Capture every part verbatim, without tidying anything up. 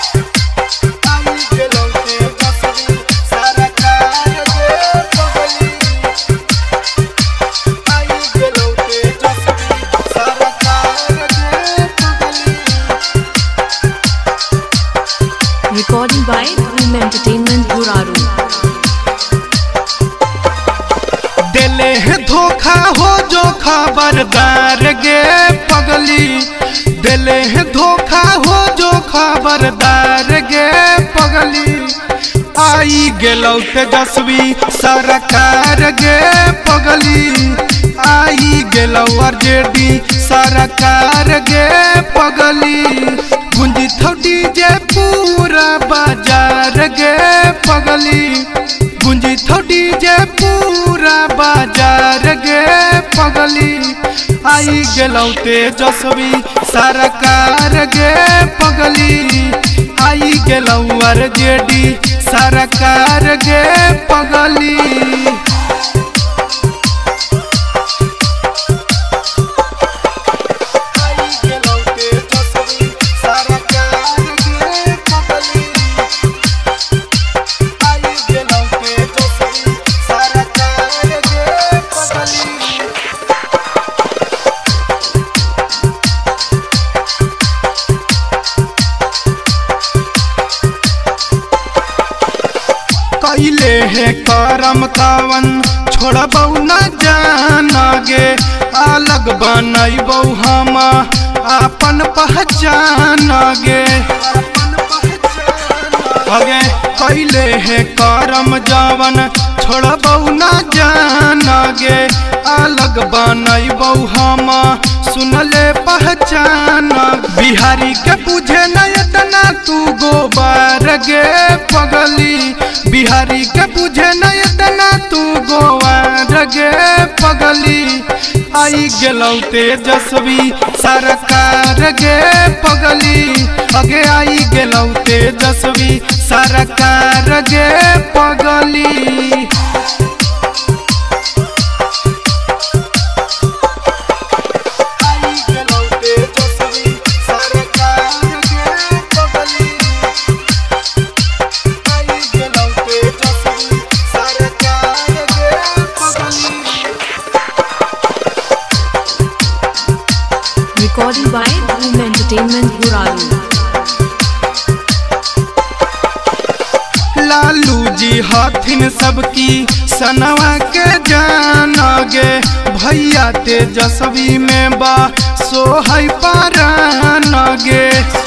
Recording by Dream Entertainment Guraru। दिले है धोखा हो जो खबरदार गे पगली, दिले है धोखा हो जो खबरदार गे पगली। आई गेलौ तेजस्वी सरकार गे पगली, आई गेलौ आरजेडी सरकार गे पगली। गुंजी थोड़ी जे पूरा बाजार गे पगली, गुंजी थोड़ी जे पूरा बाजार गे पगली। आई गेलौ तेजस्वी सरकार गे पगली, आई गेलौ आरजेडी सरकार गे पगली। कैले है करम कावन छोड़बौ न जानागे, अलग बनैबौ हम अपन पहचानागे। अगे कैले है करम जावन छोड़बौ न जानागे, अलग बनैबौ हम सुनले पहचाना। बिहारी के बुझे न इतना तू गोबार गे पगली, बिहारी के बुझे न इतना तू गोवार गे पगली। आई गेलौ तेजस्वी सरकार गे पगली, अगे आई गेलौ तेजस्वी सरकार गे पगली। Recording by Dream Entertainment Guraru। Lalu ji हथिन सबकी सनवा के जानागे, भैया तेजस्वी में बा सोहै पारानागे।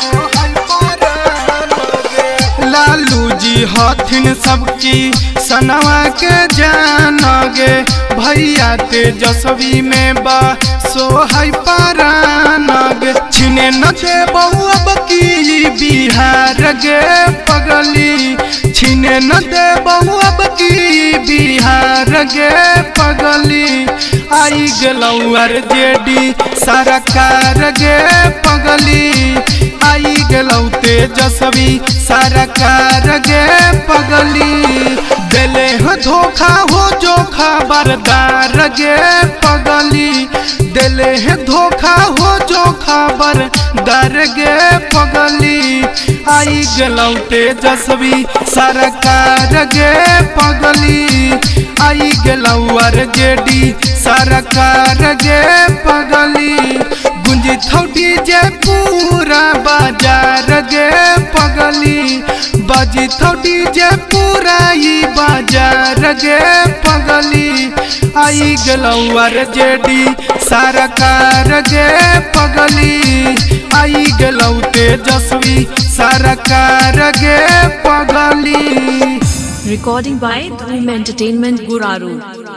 लालू जी हथिन सबकी सनवा के जानागे, भैया तेजस्वी में बा सोहै पारानागे। छिने न देबौ अब की बिहार गे पगली, छिने न देबौ अब की बिहार गे पगली। आई गेलौ आरजेडी सरकार गे पगली, आई गेलौ तेजस्वी सरकार गे पगली। दिले हो धोखा हो जो खबरदार गे पगली, दिले है धोखा हो जो खबरदार गे पगली। आई गेलौ तेजस्वी सरकार गे पगली, आई गेलौ आरजेडी सरकार गे पगली। गुंजी थोड़ी जे पूरा बाजार गे पगली, बाजी थोड़ी जे पूरा ही बाजार गे पगली। आई गेलौ आरजेडी सरकार गे पगली, आई गेलौ तेजस्वी सरकार गे पगली। Recording by Dream Entertainment Guraru।